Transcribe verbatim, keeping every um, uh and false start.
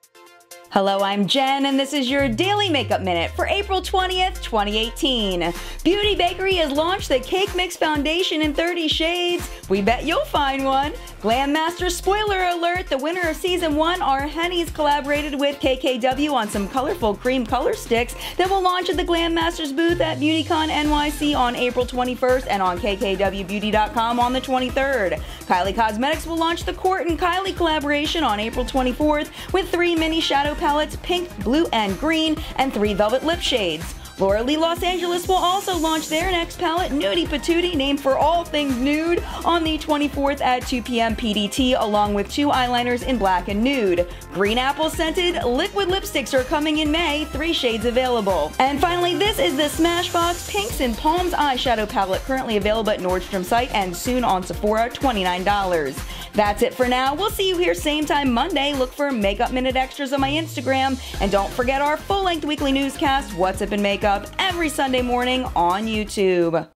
Hello, I'm Jen, and this is your Daily Makeup Minute for April twentieth, twenty eighteen. Beauty Bakery has launched the Cake Mix Foundation in thirty shades. We bet you'll find one. Glam Master spoiler alert, the winner of Season one, our Henny's, collaborated with K K W on some colorful cream color sticks that will launch at the Glam Masters booth at BeautyCon N Y C on April twenty-first and on K K W beauty dot com on the twenty-third. Kylie Cosmetics will launch the Court and Kylie collaboration on April twenty-fourth with three mini shadow palettes, pink, blue, and green, and three velvet lip shades. Laura Lee Los Angeles will also launch their next palette, Nudie Patootie, named for all things nude, on the twenty-fourth at two p m P D T, along with two eyeliners in black and nude. Green Apple scented liquid lipsticks are coming in May, three shades available. And finally, this is the Smashbox Pinks and Palms eyeshadow palette, currently available at Nordstrom site and soon on Sephora, twenty-nine dollars. That's it for now. We'll see you here same time Monday. Look for Makeup Minute Extras on my Instagram. And don't forget our full-length weekly newscast, What's Up in Makeup, every Sunday morning on YouTube.